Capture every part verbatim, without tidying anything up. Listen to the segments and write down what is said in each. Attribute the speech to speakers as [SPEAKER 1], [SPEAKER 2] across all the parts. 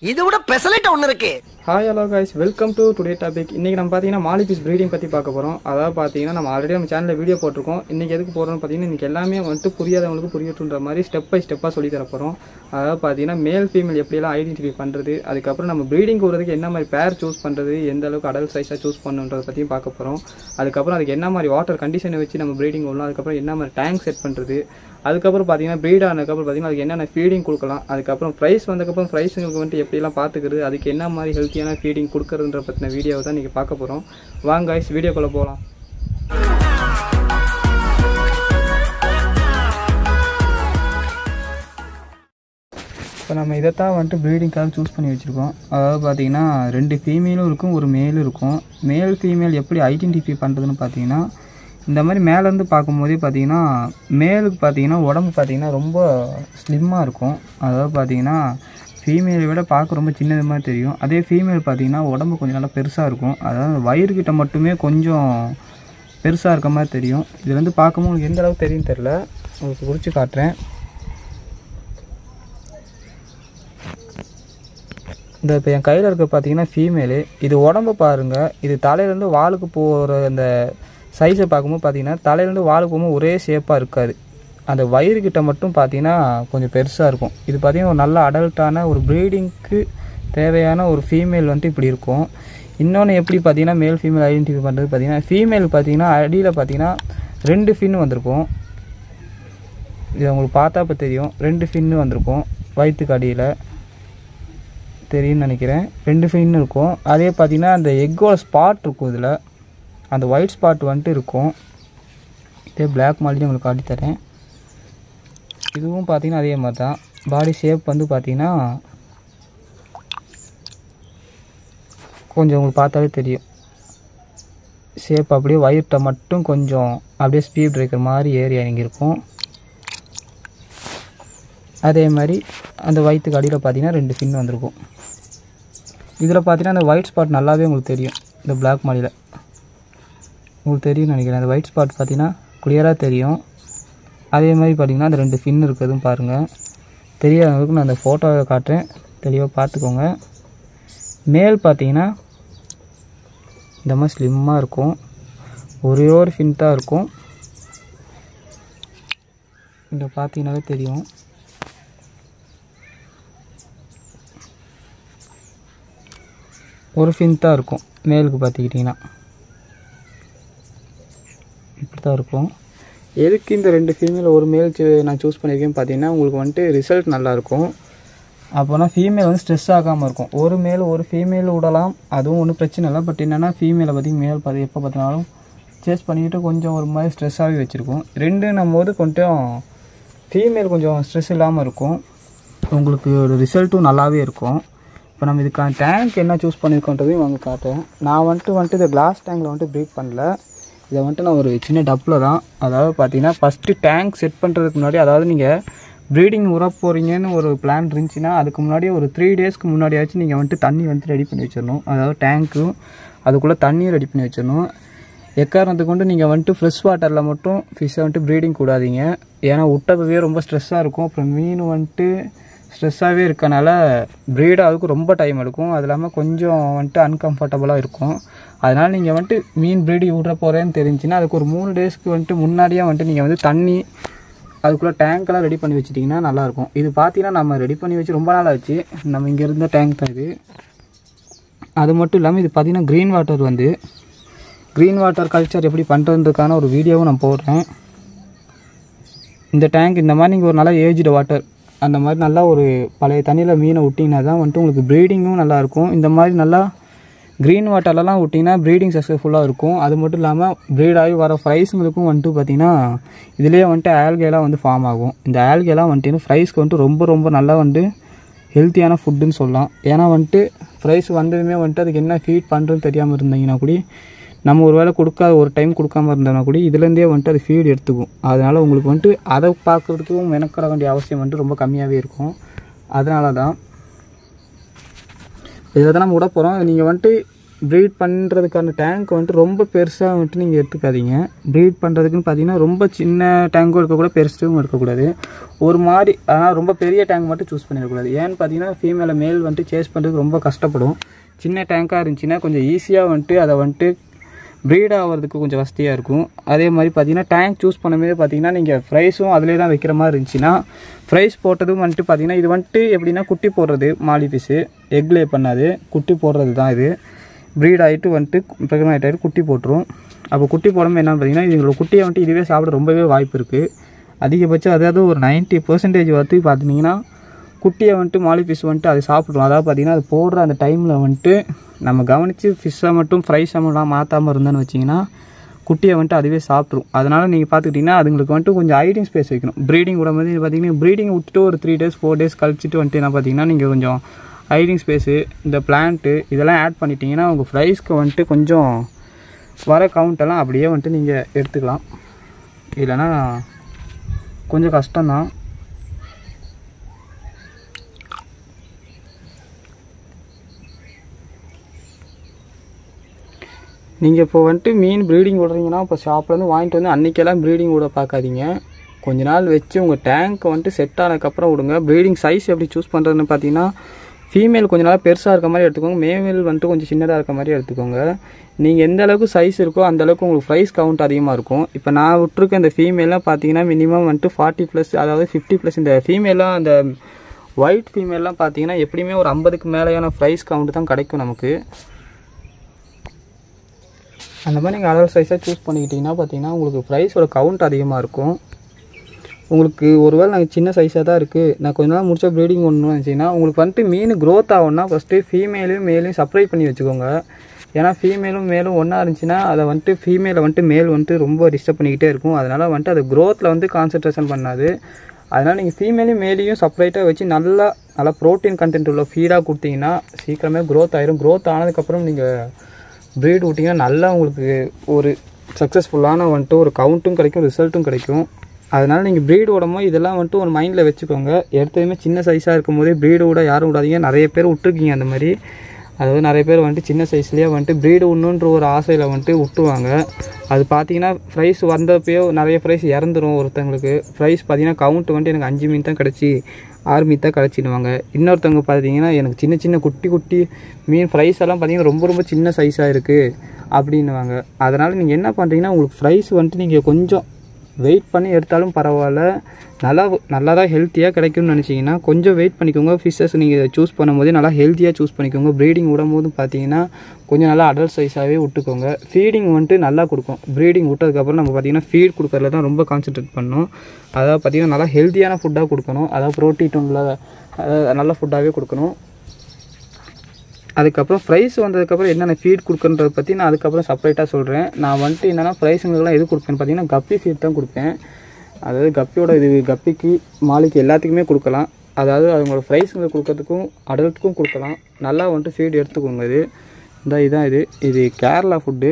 [SPEAKER 1] இதை விட ஸ்பெஷலைட் ஒன்று இருக்கு.
[SPEAKER 2] Hi hello guys, welcome to today topic. இன்றைக்கி நம்ம பார்த்தீங்கன்னா மாலிபீஸ் ப்ரீடிங் பற்றி பார்க்க போகிறோம். அதாவது பார்த்தீங்கன்னா நம்ம ஆல்ரெடி நம்ம சேனலில் வீடியோ போட்டிருக்கோம். இன்றைக்கி எதுக்கு போகிறோம்னு பார்த்தீங்கன்னா இன்றைக்கி எல்லாமே வந்துட்டு புரியாதவங்களுக்கு புரியட்டுன்ற மாதிரி ஸ்டெப் பை ஸ்டெப்பாக சொல்லி தர போகிறோம். அதாவது பார்த்தீங்கன்னா மேல் ஃபீமேல் எப்படியெல்லாம் ஐடென்டிஃபை பண்ணுறது, அதுக்கப்புறம் நம்ம ப்ரீடிங் போகிறதுக்கு என்ன மாதிரி பேர் சூஸ் பண்ணுறது, எந்த அளவுக்கு அடல்ட் சைஸாக சூஸ் பண்ணுன்றதை பற்றியும் பார்க்க போகிறோம். அதுக்கப்புறம் அதுக்கு என்ன மாதிரி வாட்டர் கண்டிஷனை வச்சு நம்ம ப்ரீடிங் பண்ணலாம், அதுக்கப்புறம் என்ன மாதிரி டேங்க் செட் பண்ணுறது, அதுக்கப்புறம் பார்த்தீங்கன்னா ப்ரீட் ஆனதுக்கப்புறம் பார்த்தீங்கன்னா அதுக்கு என்னென்ன ஃபீடிங் கொடுக்கலாம், அதுக்கப்புறம் ப்ரைஸ் வந்ததுக்கப்புறம் ப்ரைஸுங்களுக்கு வந்துட்டு எப்படிலாம் பார்த்துக்கிறது, அதுக்கு என்ன மாதிரி ஹெல்த்தியான ஃபீடிங் கொடுக்குறதுன்ற பற்றின வீடியோவை தான் நீங்கள் பார்க்க போகிறோம். வாங்க கைஸ், வீடியோக்குள்ளே போகலாம். இப்போ நம்ம இதைத்தான் வந்துட்டு ப்ரீடிங்காக சூஸ் பண்ணி வச்சுருக்கோம். அதாவது பார்த்தீங்கன்னா ரெண்டு ஃபீமேலும் இருக்கும், ஒரு மேலும் இருக்கும். மேல் ஃபீமேல் எப்படி ஐடென்டிஃபை பண்ணுறதுன்னு பார்த்தீங்கன்னா இந்த மாதிரி மேலேருந்து பார்க்கும்போதே பார்த்தீங்கன்னா மேலுக்கு பார்த்தீங்கன்னா உடம்பு பார்த்தீங்கன்னா ரொம்ப ஸ்லிம்மாக இருக்கும். அதாவது பார்த்தீங்கன்னா ஃபீமேலை விட பார்க்க ரொம்ப சின்னது மாதிரி தெரியும். அதே ஃபீமேல் பார்த்தீங்கன்னா உடம்பு கொஞ்சம் நல்லா பெருசாக இருக்கும். அதாவது வயிறுகிட்ட மட்டுமே கொஞ்சம் பெருசாக இருக்க மாதிரி தெரியும். இது வந்து பார்க்கும்போது உங்களுக்கு எந்த அளவுக்கு தெரியும் தெரில, உங்களுக்கு குறித்து காட்டுறேன். இந்த இப்போ என் கையில் இருக்க பார்த்தீங்கன்னா ஃபீமேலு. இது உடம்பு பாருங்கள், இது தலையிலேருந்து வாலுக்கு போகிற அந்த சைஸை பார்க்கும்போது பார்த்தீங்கன்னா தலையிலேருந்து வாலுக்கு போகும்போது ஒரே ஷேப்பாக இருக்காது. அந்த வயிறுகிட்ட மட்டும் பார்த்தீங்கன்னா கொஞ்சம் பெருசாக இருக்கும். இது பார்த்திங்கன்னா ஒரு நல்ல அடல்ட்டான ஒரு ப்ரீடிங்க்கு தேவையான ஒரு ஃபீமேல் வந்துட்டு இப்படி இருக்கும். இன்னொன்று எப்படி பார்த்தீங்கன்னா மேல் ஃபீமேல் ஐடென்டிஃபை பண்ணுறது பார்த்தீங்கன்னா ஃபீமேல் பார்த்தீங்கன்னா அடியில் பார்த்தீங்கன்னா ரெண்டு ஃபின்னு வந்திருக்கும். இது உங்களுக்கு பார்த்தா இப்போ தெரியும், ரெண்டு ஃபின்னு வந்திருக்கும் வயிற்றுக்கு அடியில் தெரியும்னு நினைக்கிறேன். ரெண்டு ஃபின்னு இருக்கும். அதே பார்த்தீங்கன்னா அந்த எக்கோட ஸ்பாட் இருக்கும், இதில் அந்த ஒயிட் ஸ்பாட் வந்துட்டு இருக்கும். இதே பிளாக் மாதிரி உங்களுக்கு காட்டித்தரேன். இதுவும் பார்த்தீங்கன்னா அதே மாதிரி தான். பாடி ஷேப் வந்து பார்த்தீங்கன்னா கொஞ்சம் உங்களுக்கு பார்த்தாலே தெரியும். ஷேப் அப்படியே வயிற்றை மட்டும் கொஞ்சம் அப்படியே ஸ்பீட் இருக்கிற மாதிரி ஏறி இறங்கியிருக்கும். அதே மாதிரி அந்த வயிற்றுக்கு அடியில் பார்த்தீங்கன்னா ரெண்டு ஃபின் வந்திருக்கும். இதில் பார்த்தீங்கன்னா அந்த ஒயிட் ஸ்பாட் நல்லாவே உங்களுக்கு தெரியும். இந்த பிளாக் மாடியில் உங்களுக்கு தெரியும்னு நினைக்கிறேன். அந்த ஒயிட் ஸ்பாட் பார்த்தீங்கன்னா கிளியராக தெரியும். அதே மாதிரி பார்த்தீங்கன்னா அந்த ரெண்டு ஃபின் இருக்கிறதும் பாருங்கள். தெரியாதவங்களுக்கு நான் அந்த ஃபோட்டோவை காட்டுறேன், தெளிவாக பார்த்துக்கோங்க. மேல் பார்த்தீங்கன்னா இந்த மாதிரி ஸ்லிம்மாக இருக்கும், ஒரே ஒரு ஃபின் தான் இருக்கும். இங்கே பார்த்தீங்கன்னாவே தெரியும். ஒரு ஃபின் தான் இருக்கும் மேலுக்கு பார்த்துக்கிட்டிங்கன்னா, இப்படி தான் இருக்கும். எதுக்கு இந்த ரெண்டு ஃபீமேல் ஒரு மேல் நான் சூஸ் பண்ணியிருக்கேன்னு பார்த்தீங்கன்னா உங்களுக்கு வந்துட்டு ரிசல்ட் நல்லாயிருக்கும். அப்போனா ஃபீமேல் வந்து ஸ்ட்ரெஸ் ஆகாமல் இருக்கும். ஒரு மேல் ஒரு ஃபீமேல் விடலாம், அதுவும் ஒன்றும் பிரச்சனை இல்லை. பட் என்னென்னா ஃபீமேலை பற்றி மேல் பார்த்து எப்போ பார்த்தினாலும் சேஸ் பண்ணிக்கிட்டு கொஞ்சம் ஒரு மாதிரி ஸ்ட்ரெஸ்ஸாகவே வச்சுருக்கும். ரெண்டு நம்ம போது கொஞ்சம் ஃபீமேல் கொஞ்சம் ஸ்ட்ரெஸ் இல்லாமல் இருக்கும். உங்களுக்கு ஒரு ரிசல்ட்டும் நல்லாவே இருக்கும். இப்போ நம்ம இதுக்கான டேங்க் என்ன சூஸ் பண்ணியிருக்கோன்றதையும் வாங்க காட்டுறேன். நான் வந்துட்டு வந்துட்டு இந்த கிளாஸ் டேங்கில் வந்துட்டு ப்ரீட் பண்ணல. இதை வந்துட்டு நான் ஒரு சின்ன டப்பில் தான், அதாவது பார்த்தீங்கன்னா ஃபஸ்ட்டு டேங்க் செட் பண்ணுறதுக்கு முன்னாடி, அதாவது நீங்கள் ப்ரீடிங் உர போகிறீங்கன்னு ஒரு பிளான் இருந்துச்சுன்னா அதுக்கு முன்னாடியே ஒரு த்ரீ டேஸ்க்கு முன்னாடியாச்சும் நீங்கள் வந்துட்டு தண்ணி வந்துட்டு ரெடி பண்ணி வச்சிடணும். அதாவது டேங்க்கும் அதுக்குள்ளே தண்ணியும் ரெடி பண்ணி வச்சிடணும். எக்காரணத்துக்கு கொண்டு நீங்கள் வந்துட்டு ஃப்ரெஷ் வாட்டரில் மட்டும் ஃபிஷ்ஷை வந்துட்டு ப்ரீடிங் கூடாதீங்க. ஏன்னா விட்டப்பவே ரொம்ப ஸ்ட்ரெஸ்ஸாக இருக்கும். அப்புறம் மீன் வந்துட்டு ஸ்ட்ரெஸ்ஸாகவே இருக்கனால ப்ரீட் அதுக்கு ரொம்ப டைம் எடுக்கும். அது இல்லாமல் கொஞ்சம் வந்துட்டு அன்கம்ஃபர்டபுளாக இருக்கும். அதனால் நீங்கள் வந்துட்டு மீன் ப்ரீடிங் விட்ற போகிறேன்னு தெரிஞ்சுன்னா அதுக்கு ஒரு மூணு டேஸ்க்கு வந்துட்டு முன்னாடியே வந்துட்டு நீங்கள் வந்து தண்ணி அதுக்குள்ளே டேங்க்கெல்லாம் ரெடி பண்ணி வச்சிட்டிங்கன்னா நல்லாயிருக்கும். இது பார்த்தீங்கன்னா நம்ம ரெடி பண்ணி வச்சு ரொம்ப நாள் ஆச்சு. நம்ம இங்கே இருந்த டேங்க் தான் இது. அது மட்டும் இல்லாமல் இது பார்த்திங்கன்னா க்ரீன் வாட்டர் வந்து க்ரீன் வாட்டர் கல்ச்சர் எப்படி பண்ணுறதுக்கான ஒரு வீடியோவும் நான் போடுறேன். இந்த டேங்க் இந்த மாதிரி நீங்கள் ஒரு நல்லா ஏஜ்டு வாட்டர் அந்த மாதிரி நல்லா ஒரு பழைய தண்ணியில் மீனை விட்டிங்கன்னா தான் வந்துட்டு உங்களுக்கு ப்ரீடிங்கும் நல்லாயிருக்கும். இந்த மாதிரி நல்லா க்ரீன் வாட்டர்லலாம் விட்டிங்கன்னா ப்ரீடிங் சக்ஸஸ்ஃபுல்லாக இருக்கும். அது மட்டும் இல்லாமல் ப்ரீட் ஆகி வர ஃப்ரைஸுங்களுக்கும் வந்துட்டு பார்த்திங்கன்னா இதுலேயே வந்துட்டு ஆல்கேலாம் வந்து ஃபார்ம் ஆகும். இந்த ஆல்கேலாம் வந்துட்டு ஃப்ரைஸ்க்கு வந்துட்டு ரொம்ப ரொம்ப நல்லா வந்துட்டு ஹெல்த்தியான ஃபுட்டுன்னு சொல்லலாம். ஏன்னா வந்துட்டு ஃப்ரைஸ் வந்ததுமே வந்துட்டு அதுக்கு என்ன ஃபீட் பண்ணுறதுன்னு தெரியாமல் இருந்தீங்கன்னா கூட நம்ம ஒரு வேளை கொடுக்காத ஒரு டைம் கொடுக்காமல் இருந்தோம்னா கூட இதுலேருந்தே வந்துட்டு அது ஃபீட் எடுத்துக்கும். அதனால் உங்களுக்கு வந்துட்டு அதை பார்க்குறதுக்கும் மெனக்கட வேண்டிய அவசியம் வந்துட்டு ரொம்ப கம்மியாகவே இருக்கும். அதனால தான் இதில் தான் நம்ம விட போகிறோம். நீங்கள் வந்துட்டு ப்ரீட் பண்ணுறதுக்கான டேங்க் வந்துட்டு ரொம்ப பெருசாக வந்துட்டு நீங்கள் எடுத்துக்காதீங்க. ப்ரீட் பண்ணுறதுக்குன்னு பார்த்தீங்கன்னா ரொம்ப சின்ன டேங்க்கும் இருக்கக்கூட பெருசும் இருக்கக்கூடாது. ஒரு மாதிரி ஆனால் ரொம்ப பெரிய டேங்க் மட்டும் சூஸ் பண்ணிடக்கூடாது. ஏன்னு பார்த்தீங்கன்னா ஃபீமேலை மேல் வந்துட்டு சேஸ் பண்ணுறதுக்கு ரொம்ப கஷ்டப்படும். சின்ன டேங்காக இருந்துச்சுன்னா கொஞ்சம் ஈஸியாக வந்துட்டு அதை வந்துட்டு ப்ரீட் ஆகிறதுக்கு கொஞ்சம் வசதியாக இருக்கும். அதே மாதிரி பார்த்தீங்கன்னா டேங்க் சூஸ் பண்ணும்போது பார்த்தீங்கன்னா நீங்கள் ஃப்ரைஸும் அதிலே தான் வைக்கிற மாதிரி இருந்துச்சுன்னா ஃப்ரைஸ் போட்டதும் வந்துட்டு பார்த்தீங்கன்னா இது வந்துட்டு எப்படின்னா குட்டி போடுறது மாலி ஃபிஷ்ஷு எக் லே பண்ணாது, குட்டி போடுறது தான். இது ப்ரீட் ஆகிட்டு வந்துட்டு ப்ரெக்னென்ட் ஆகிட்டு குட்டி போட்டுரும். அப்போ குட்டி போடும்போது என்னென்னு பார்த்தீங்கன்னா இதுங்களோட குட்டியை வந்துட்டு இதுவே சாப்பிட ரொம்பவே வாய்ப்பு இருக்குது. அதிகபட்சம் அதாவது ஒரு நைன்ட்டி பர்சன்டேஜ் வந்து பார்த்தீங்கன்னா குட்டியை வந்துட்டு மாலி ஃபிஷ் வந்துட்டு அது சாப்பிட்ரும். அதாவது பார்த்திங்கன்னா அது போடுற அந்த டைமில் வந்துட்டு நம்ம கவனித்து ஃபிஷ்ஷை மட்டும் ஃப்ரைஸை மட்டும் மாற்றாமல் இருந்தோன்னு வச்சிங்கன்னா குட்டியை வந்துட்டு அதுவே சாப்பிட்ரும். அதனால் நீங்கள் பார்த்துக்கிட்டிங்கன்னா அதுங்களுக்கு வந்துட்டு கொஞ்சம் ஹைடிங் ஸ்பேஸ் வைக்கணும். ப்ரீடிங் விடும்போது பார்த்தீங்கன்னா ப்ரீடிங் விட்டுட்டு ஒரு த்ரீ டேஸ் ஃபோர் டேஸ் கழிச்சிட்டு வந்துட்டு என்ன பார்த்தீங்கன்னா நீங்கள் கொஞ்சம் ஹைடிங் ஸ்பேஸு இந்த பிளான்ட்டு இதெல்லாம் ஆட் பண்ணிட்டீங்கன்னா உங்கள் ஃப்ரைஸ்க்கு வந்துட்டு கொஞ்சம் வர கவுண்டெல்லாம் அப்படியே வந்துட்டு நீங்கள் எடுத்துக்கலாம். இல்லைன்னா கொஞ்சம் கஷ்டம்தான். நீங்கள் இப்போ வந்துட்டு மீன் ப்ரீடிங் விடுறீங்கன்னா இப்போ ஷாப்லேருந்து வாங்கிட்டு வந்து அன்றைக்கெல்லாம் ப்ரீடிங் விட பார்க்காதீங்க. கொஞ்ச நாள் வச்சு உங்கள் டேங்க்கை வந்துட்டு செட் ஆனதுக்கப்புறம் விடுங்க. ப்ரீடிங் சைஸ் எப்படி சூஸ் பண்ணுறதுன்னு பார்த்தீங்கன்னா ஃபீமேல் கொஞ்சம் நாள் பெருசாக இருக்க மாதிரி எடுத்துக்கோங்க, மேல் வந்துட்டு கொஞ்சம் சின்னதாக இருக்க மாதிரி எடுத்துக்கோங்க. நீங்கள் எந்த அளவுக்கு சைஸ் இருக்கோ அந்தளவுக்கு உங்களுக்கு ப்ரைஸ் கவுண்ட் அதிகமாக இருக்கும். இப்போ நான் விட்டுருக்க இந்த ஃபீமேலாம் பார்த்தீங்கன்னா மினிமம் வந்துட்டு ஃபார்ட்டி ப்ளஸ் அதாவது ஃபிஃப்டி ப்ளஸ். இந்த ஃபீமேலாம் அந்த ஒயிட் ஃபீமேல்லாம் பார்த்தீங்கன்னா எப்படியுமே ஒரு ஐம்பதுக்கு மேலேயான ப்ரைஸ் கவுண்ட் தான் கிடைக்கும் நமக்கு. அந்த மாதிரி நீங்கள் அடல்ட் சைஸாக சூஸ் பண்ணிக்கிட்டிங்கன்னா பார்த்தீங்கன்னா உங்களுக்கு ப்ரைஸோட கவுண்ட் அதிகமாக இருக்கும். உங்களுக்கு ஒருவேளை நாங்கள் சின்ன சைஸாக தான் இருக்குது, நான் கொஞ்ச நாள் முடிச்சா ப்ரீடிங் ஒன்று இருந்துச்சுன்னா உங்களுக்கு வந்துட்டு மீன் க்ரோத் ஆகும்னா ஃபஸ்ட்டு ஃபீமேலையும் மேலையும் செப்பரேட் பண்ணி வச்சுக்கோங்க. ஏன்னா ஃபீமேலும் மேலும் ஒன்றா இருந்துச்சுன்னா அதை வந்துட்டு ஃபீமேலை வந்துட்டு மேல் வந்துட்டு ரொம்ப டிஸ்டர்ப் பண்ணிக்கிட்டே இருக்கும். அதனால் வந்துட்டு அது க்ரோத்தில் வந்து கான்சன்ட்ரேஷன் பண்ணாது. அதனால் நீங்கள் ஃபீமேலையும் மேலையும் செப்பரேட்டாக வச்சு நல்லா நல்லா ப்ரோட்டீன் கண்டென்ட் உள்ள ஃபீடாக கொடுத்தீங்கன்னா சீக்கிரமே க்ரோத் ஆயிரும். க்ரோத் ஆனதுக்கப்புறம் நீங்கள் ப்ரீட் விட்டிங்கன்னா நல்லா உங்களுக்கு ஒரு சக்ஸஸ்ஃபுல்லான வந்துட்டு ஒரு கவுண்ட்டும் கிடைக்கும், ரிசல்ட்டும் கிடைக்கும். அதனால் நீங்கள் ப்ரீடு விடும்போது இதெல்லாம் வந்துட்டு ஒரு மைண்டில் வச்சுக்கோங்க. எடுத்ததுமே சின்ன சைஸாக இருக்கும் போதே ப்ரீடு விட யாரும் விடாதீங்க. நிறைய பேர் விட்டுருக்கீங்க அந்த மாதிரி. அதாவது நிறைய பேர் வந்துட்டு சின்ன சைஸ்லேயே வந்துட்டு ப்ரீடு விடணுன்ற ஒரு ஆசையில் வந்துட்டு விட்டுருவாங்க. அது பார்த்தீங்கன்னா ப்ரைஸ் வந்தப்போ நிறைய ப்ரைஸ் இறந்துடும். ஒருத்தவங்களுக்கு ப்ரைஸ் பார்த்தீங்கன்னா கவுண்ட் வந்துட்டு எனக்கு அஞ்சு மீன் தான் கிடச்சி ஆறு மீன் தான் கிடச்சிடுவாங்க. இன்னொருத்தவங்க பார்த்தீங்கன்னா எனக்கு சின்ன சின்ன குட்டி குட்டி மீன் ப்ரைஸ் எல்லாம் பார்த்தீங்கன்னா ரொம்ப ரொம்ப சின்ன சைஸாக இருக்குது அப்படின்னுவாங்க. அதனால் நீங்கள் என்ன பண்ணுறீங்கன்னா உங்களுக்கு ப்ரைஸ் வந்துட்டு நீங்கள் கொஞ்சம் வெயிட் பண்ணி எடுத்தாலும் பரவாயில்ல, நல்லா நல்லா தான் ஹெல்த்தியாக கிடைக்கும்னு நினச்சிங்கன்னா கொஞ்சம் வெயிட் பண்ணிக்கோங்க. ஃபிஷ்ஷஸ் நீங்கள் சூஸ் பண்ணும்போது நல்லா ஹெல்த்தியாக சூஸ் பண்ணிக்கோங்க. ப்ரீடிங் விடும் போது பார்த்தீங்கன்னா கொஞ்சம் நல்லா அடல்ட் சைஸாகவே விட்டுக்கோங்க. ஃபீடிங் வந்துட்டு நல்லா கொடுக்கும். ப்ரீடிங் விட்டதுக்கப்புறம் நம்ம பார்த்தீங்கன்னா ஃபீட் கொடுக்கறதுல தான் ரொம்ப கான்சன்ட்ரேட் பண்ணணும். அதாவது பார்த்தீங்கன்னா நல்லா ஹெல்த்தியான ஃபுட்டாக கொடுக்கணும். அதாவது ப்ரோட்டீன் உள்ள நல்ல ஃபுட்டாகவே கொடுக்கணும். அதுக்கப்புறம் ப்ரைஸ் வந்ததுக்கப்புறம் என்னென்ன ஃபீட் கொடுக்குன்றதை பற்றி நான் அதுக்கப்புறம் செப்பரேட்டாக சொல்கிறேன். நான் வந்துட்டு என்னென்னா ப்ரைஸுங்களுக்குலாம் எது கொடுப்பேன்னு பார்த்தீங்கன்னா கப்பி ஃபீட் தான் கொடுப்பேன். அதாவது கப்பியோட இது கப்பிக்கு மாலிக்கு எல்லாத்துக்குமே கொடுக்கலாம். அதாவது அவங்களோட ப்ரைஸுங்களை கொடுக்கறதுக்கும் அடல்ட்டுக்கும் கொடுக்கலாம். நல்லா வந்துட்டு ஃபீட் எடுத்துக்கோங்க. இது இந்த இதான் இது இது கேரளா ஃபுட்டு.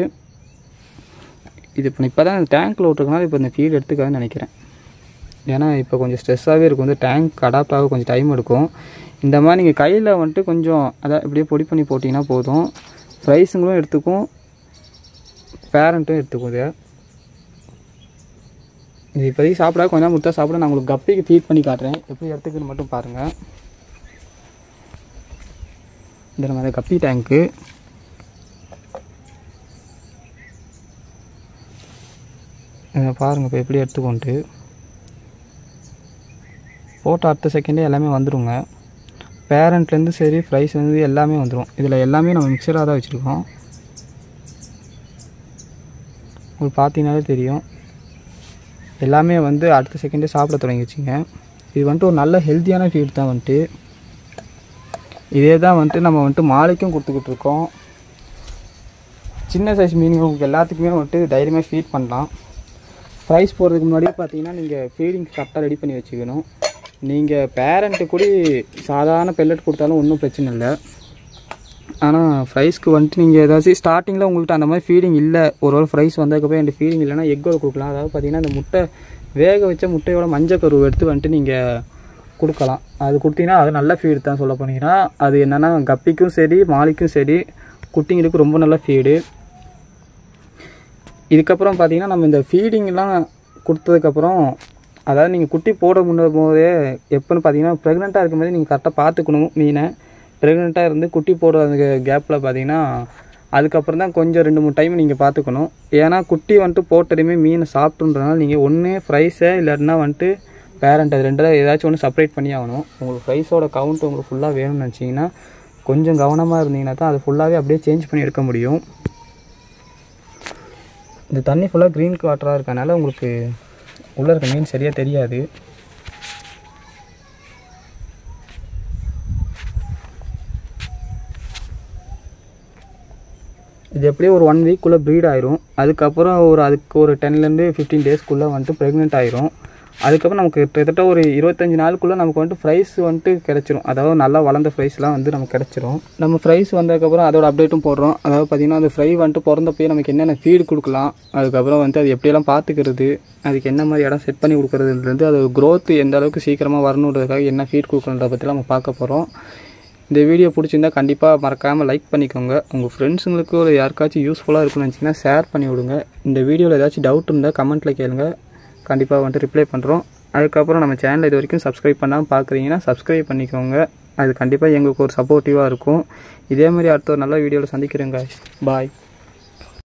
[SPEAKER 2] இது இப்போ இப்போ தான் டேங்க்கில் விட்ருக்கனால இப்போ இந்த ஃபீட் எடுத்துக்காதுன்னு நினைக்கிறேன். ஏன்னா இப்போ கொஞ்சம் ஸ்ட்ரெஸ்ஸாகவே இருக்கும். வந்து டேங்க் அடாப்ட் ஆக கொஞ்சம் டைம் எடுக்கும். இந்த மாதிரி நீங்கள் கையில் வந்துட்டு கொஞ்சம் அதை இப்படியே பொடி பண்ணி போட்டிங்கன்னா போதும். ப்ரைஸுங்களும் எடுத்துக்கும், பேரண்ட்டும் எடுத்துக்கும். இது இது இப்போதைக்கு சாப்பிட கொஞ்சம் நேரம் முட்டை சாப்பிட நான் உங்களுக்கு கப்பிக்கு ஃபீட் பண்ணி காட்டுறேன். எப்படி எடுத்துக்குன்னு மட்டும் பாருங்கள். இந்த நம்ம அந்த கப்பி டேங்க்கு பாருங்கள் இப்போ எப்படி எடுத்துக்கொண்டு போட்ட அடுத்த செகண்டே எல்லாமே வந்துடுங்க. பேரண்ட்லேருந்து சரி ஃப்ரைஸ்லேருந்து எல்லாமே வந்துடும். இதில் எல்லாமே நம்ம மிக்சராக தான் வச்சுருக்கோம். உங்களுக்கு பார்த்தீங்கன்னாலே தெரியும் எல்லாமே வந்து அடுத்த செகண்டே சாப்பிட தொடங்கிடுச்சிங்க. இது வந்துட்டு ஒரு நல்ல ஹெல்த்தியான ஃபீட் தான். வந்துட்டு இதே தான் வந்துட்டு நம்ம வந்துட்டு மாலைக்கும் கொடுத்துக்கிட்டு இருக்கோம். சின்ன சைஸ் மீன்களுக்கு எல்லாத்துக்குமே வந்துட்டு தைரியமாக ஃபீட் பண்ணலாம். ப்ரைஸ் போடுறதுக்கு முன்னாடியே பார்த்தீங்கன்னா நீங்கள் ஃபீடிங் கரெக்டாக ரெடி பண்ணி வச்சுக்கணும். நீங்கள் பேரண்ட்டு கூட சாதாரண பெல்லட் கொடுத்தாலும் ஒன்றும் பிரச்சனை இல்லை. ஆனால் ஃப்ரைஸ்க்கு வந்துட்டு நீங்கள் ஏதாச்சும் ஸ்டார்டிங்கில் உங்கள்கிட்ட அந்த மாதிரி ஃபீடிங் இல்லை, ஒரு வேளை ஃப்ரைஸ் வந்ததுக்கப்புறம் என் ஃபீடிங் இல்லைன்னா எக்கோட கொடுக்கலாம். அதாவது பார்த்தீங்கன்னா அந்த முட்டை வேக வச்ச முட்டையோட மஞ்சள் கருவு எடுத்து வந்துட்டு நீங்கள் கொடுக்கலாம். அது கொடுத்தீங்கன்னா அது நல்ல ஃபீடு தான். சொல்ல போனீங்கன்னா அது என்னென்னா கப்பிக்கும் சரி மாலிக்கும் சரி குட்டிங்களுக்கு ரொம்ப நல்ல ஃபீடு. இதுக்கப்புறம் பார்த்தீங்கன்னா நம்ம இந்த ஃபீடிங்லாம் கொடுத்ததுக்கப்புறம், அதாவது நீங்கள் குட்டி போட முன்னும் போதே எப்போன்னு பார்த்தீங்கன்னா ப்ரெக்னெண்ட்டாக இருக்கும் போது நீங்கள் கரெக்டாக பார்த்துக்கணும் மீனை. ப்ரெக்னெண்ட்டாக இருந்து குட்டி போடுற அந்த கேப்பில் பார்த்தீங்கன்னா அதுக்கப்புறம் தான் கொஞ்சம் ரெண்டு மூணு டைம் நீங்கள் பார்த்துக்கணும். ஏன்னா குட்டி வந்துட்டு போட்டதுமே மீனை சாப்பிட்டுன்றதுனால நீங்கள் ஒன்று ஃப்ரைஸை இல்லாட்டினா வந்துட்டு பேரண்ட் அது ரெண்டில் ஏதாச்சும் ஒன்று செப்பரேட் பண்ணி ஆகணும். உங்களுக்கு ஃப்ரைஸோட கவுண்ட் உங்களுக்கு ஃபுல்லாக வேணும்னு நினச்சிங்கன்னா கொஞ்சம் கவனமாக இருந்தீங்கன்னா தான் அது ஃபுல்லாகவே அப்படியே சேஞ்ச் பண்ணி எடுக்க முடியும். இந்த தண்ணி ஃபுல்லாக க்ரீன் வாட்டராக இருக்கனால உங்களுக்கு உள்ளே இருக்க மீன் சரியாக தெரியாது. இது எப்படியே ஒரு ஒன் வீக்குள்ளே ப்ரீட் ஆயிரும். அதுக்கப்புறம் ஒரு அதுக்கு ஒரு டென்லேருந்து ஃபிஃப்டீன் டேஸ்க்குள்ளே வந்துட்டு ப்ரெக்னென்ட் ஆயிரும். அதுக்கப்புறம் நமக்கு கிட்டத்தட்ட ஒரு இருபத்தஞ்சி நாளுக்குள்ளே நமக்கு வந்துட்டு ஃப்ரைஸ் வந்துட்டு கிடச்சிரும். அதாவது நல்லா வளர்ந்த ஃப்ரைஸ்லாம் வந்து நமக்கு கிடச்சிரும். நம்ம ஃப்ரைஸ் வந்ததுக்கப்புறம் அதோட அப்டேட்டும் போடுறோம். அதாவது பார்த்திங்கன்னா அந்த ஃப்ரை வந்துட்டு பிறந்தப்போயே நமக்கு என்னென்ன ஃபீடு கொடுக்கலாம், அதுக்கப்புறம் வந்துட்டு அது எப்படியெல்லாம் பார்த்துக்கிறது, அதுக்கு என்ன மாதிரி இடம் செட் பண்ணி கொடுக்குறதுலேருந்து அது க்ரோத் எந்த அளவுக்கு சீக்கிரமாக வரணுன்றதுக்காக என்ன ஃபீட் கொடுக்கணுன்றத பற்றிலாம் நம்ம பார்க்க போகிறோம். இந்த வீடியோ பிடிச்சிருந்தா கண்டிப்பாக மறக்காமல் லைக் பண்ணிக்கோங்க. உங்கள் ஃப்ரெண்ட்ஸுங்களுக்கு ஒரு யாருக்காச்சும் யூஸ்ஃபுல்லாக இருக்குன்னு நினச்சிங்கன்னா ஷேர் பண்ணி விடுங்க. இந்த வீடியோவில் ஏதாச்சும் டவுட் இருந்தால் கமெண்ட்டில் கேளுங்க, கண்டிப்பாக வந்துட்டு ரிப்ளை பண்ணுறோம். அதுக்கப்புறம் நம்ம சேனலை இது வரைக்கும் சப்ஸ்கிரைப் பண்ணாமல் பார்க்குறீங்கன்னா சப்ஸ்கிரைப் பண்ணிக்கோங்க. அது கண்டிப்பாக எங்களுக்கு ஒரு சப்போர்ட்டிவாக இருக்கும். இதே மாதிரி அடுத்த ஒரு நல்ல வீடியோவில் சந்திக்கிறேங்க. பாய்.